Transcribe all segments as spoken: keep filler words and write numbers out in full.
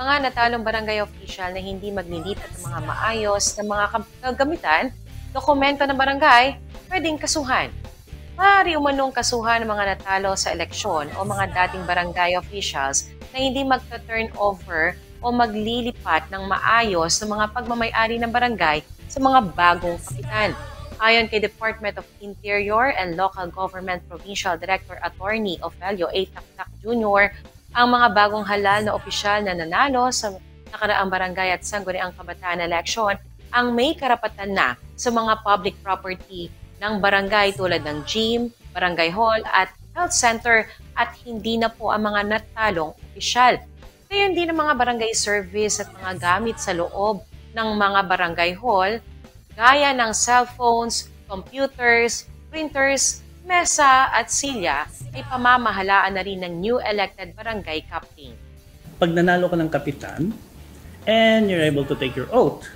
mga natalong barangay official na hindi maglilipat ng mga maayos na mga kagamitan, dokumento ng barangay, pwedeng kasuhan. Maaari umanong kasuhan ng mga natalo sa eleksyon o mga dating barangay officials na hindi magta-turn over o maglilipat ng maayos ng mga pagmamay-ari ng barangay sa mga bagong kapitan. Ayon kay Department of Interior and Local Government Provincial Director Attorney Ofelio A. Tactac Junior, ang mga bagong halal na opisyal na nanalo sa nakaraang barangay at sangguniang kabataan election ang may karapatan na sa mga public property ng barangay tulad ng gym, barangay hall at health center at hindi na po ang mga natalong opisyal. Kaya hindi ng mga barangay service at mga gamit sa loob ng mga barangay hall gaya ng cellphones, computers, printers, mesa at silya ay pamamahalaan na rin ng new elected barangay captain. Pag nanalo ka ng kapitan and you're able to take your oath,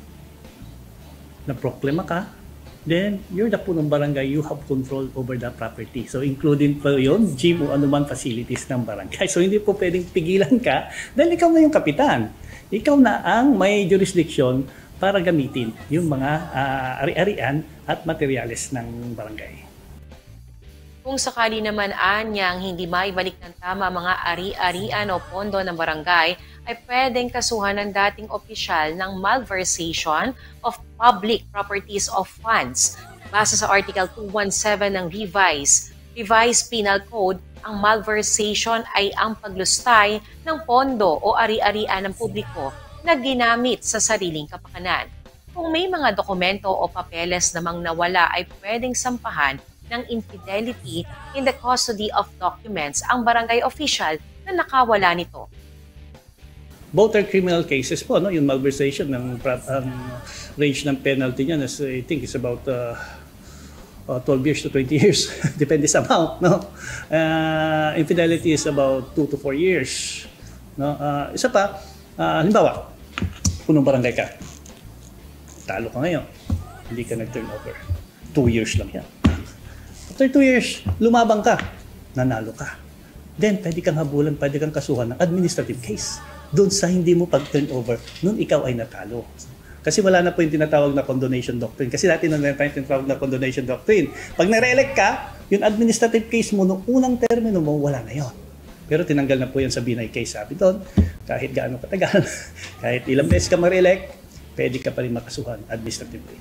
na-proklama ka, then you're the punong barangay, you have control over the property. So including pa yun, gym o anuman facilities ng barangay. So hindi po pwedeng pigilan ka dahil ikaw na yung kapitan. Ikaw na ang may jurisdiction para gamitin yung mga uh, ari-arian at materyales ng barangay. Kung sakali naman anyang hindi maibalik ng tama mga ari-arian o pondo ng barangay, ay pwedeng kasuhan ng dating opisyal ng malversation of public properties of funds. Base sa Article two seventeen ng Revised, Revised Penal Code, ang malversation ay ang paglustay ng pondo o ari-arian ng publiko na ginamit sa sariling kapakanan. Kung may mga dokumento o papeles namang nawala ay pwedeng sampahan ng infidelity in the custody of documents ang barangay official na nakawala nito. Both are criminal cases po, no? Yung malversation, ng um, range ng penalty niyan is, I think is about uh, uh, twelve years to twenty years. Depende sa amount, no? Uh, infidelity is about two to four years. No? Uh, isa pa, uh, halimbawa, punong barangay ka. Talo ka ngayon. Hindi ka nag-turn over. Two years lang yan. After two years, lumabang ka, nanalo ka. Then, pwede kang habulan, pwede kang kasuhan ng administrative case. Doon sa hindi mo pag-turn over, noon ikaw ay natalo. Kasi wala na po yung tinatawag na condonation doctrine. Kasi dati nung meron tayong tinatawag na condonation doctrine. Pag nare-elect ka, yung administrative case mo noong unang termino mo, wala na yon. Pero tinanggal na po yan sa binay case. Sabi doon, kahit gaano katagal, kahit ilang beses ka ma-re-elect, pwede ka pa rin makasuhan administratively.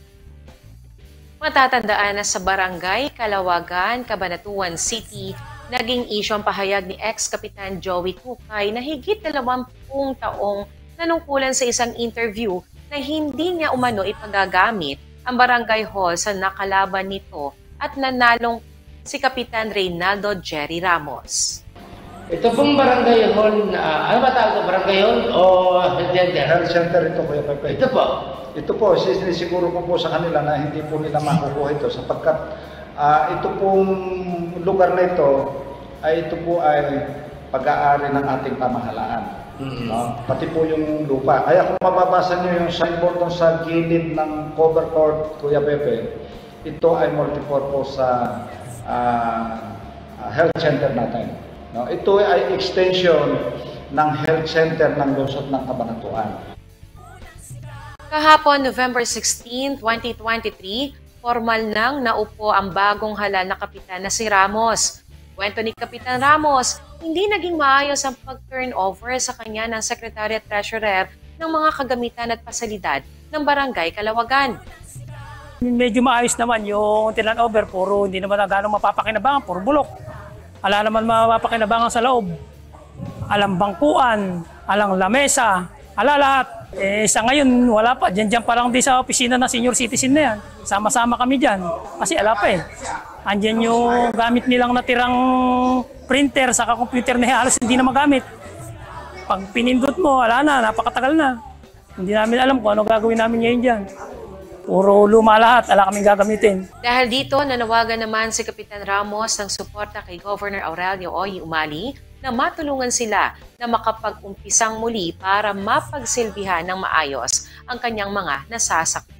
Matatandaan na sa Barangay Kalawagan, Cabanatuan City, naging issue ang pahayag ni ex-kapitan Joey Tukay na higit dalawampung taong nanungkulan sa isang interview na hindi niya umano ipagagamit ang barangay hall sa nakalaban nito at nanalong si Kapitan Reynaldo Jerry Ramos. Ito pong barangay hall, uh, ano ba tawag ito? Barangay hall o health center? Health center ito, Kuya Pepe. Ito po. Ito po, sinisiguro ko po sa kanila na hindi po nila makukuha ito sapagkat uh, ito pong lugar na ito ay ito po ay pag-aari ng ating pamahalaan. Mm-hmm. No? Pati po yung lupa. Kaya kung mababasa nyo yung signboard sa gilid ng cover court, Kuya Pepe, ito ay multipurpose sa uh, uh, health center natin. No? Ito ay extension ng health center ng lungsod ng Cabanatuan. Kahapon, November sixteenth, twenty twenty-three, formal nang naupo ang bagong halal na kapitan na si Ramos. Kwento ni Kapitan Ramos, hindi naging maayos ang pag-turnover sa kanya ng Secretary at Treasurer ng mga kagamitan at pasalidad ng Barangay Kalawagan. Medyo maayos naman yung turnover, puro hindi naman na gano'ng mapapakinabangan, puro bulok. Ala naman mapapakinabangan sa loob. Alang bangkuan, alang lamesa, ala lahat. Eh, sa ngayon, wala pa. Diyan-diyan pa lang di sa opisina ng senior citizen na yan. Sama-sama kami dyan. Kasi ala pa eh. Andyan yung gamit nilang natirang printer sa computer na halos hindi na magamit. Pag pinindot mo, wala na, napakatagal na. Hindi namin alam kung ano gagawin namin ngayon dyan. Puro luma lahat, ala kaming gagamitin. Dahil dito, nanawagan naman si Kapitan Ramos ng suporta kay Governor Aurelio Oy Umali na matulungan sila na makapag-umpisang muli para mapagsilbihan ng maayos ang kanyang mga nasasaktan.